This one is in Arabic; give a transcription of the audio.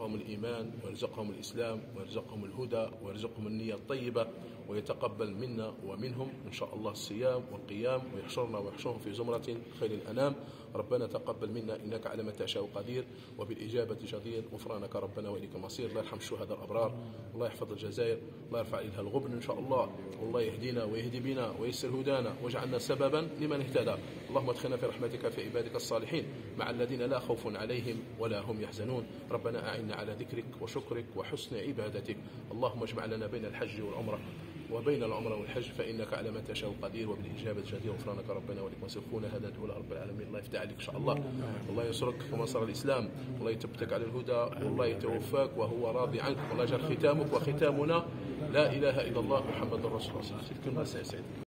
يرزقهم الإيمان ويرزقهم الإسلام ويرزقهم الهدى ويرزقهم النية الطيبة، ويتقبل منا ومنهم إن شاء الله الصيام والقيام، ويحشرنا ويحشرهم في زمرة خير الأنام. ربنا تقبل منا إنك على ما تشاء قدير وبالإجابة جدير. غفرانك ربنا وإليك المصير. الله يرحم الشهداء الأبرار، الله يحفظ الجزائر، الله يرفع إليها الغبن إن شاء الله، والله يهدينا ويهدي بنا ويسر هدانا واجعلنا سببا لمن اهتدى. اللهم ادخلنا في رحمتك في عبادك الصالحين مع الذين لا خوف عليهم ولا هم يحزنون. ربنا أعنا على ذكرك وشكرك وحسن عبادتك. اللهم اجمع لنا بين الحج والعمرة وبين العمرة والحج، فإنك على ما تشاء قدير وبالإجابة جدير. غفرانك ربنا ولك مسير. خونا هذا دولة رب العالمين، الله يفتح عليك إن شاء الله، الله ينصرك ومنصر الإسلام، والله يثبتك على الهدى، والله يتوفاك وهو راضي عنك، والله يجعل ختامك وختامنا لا إله إلا الله محمد رسول الله.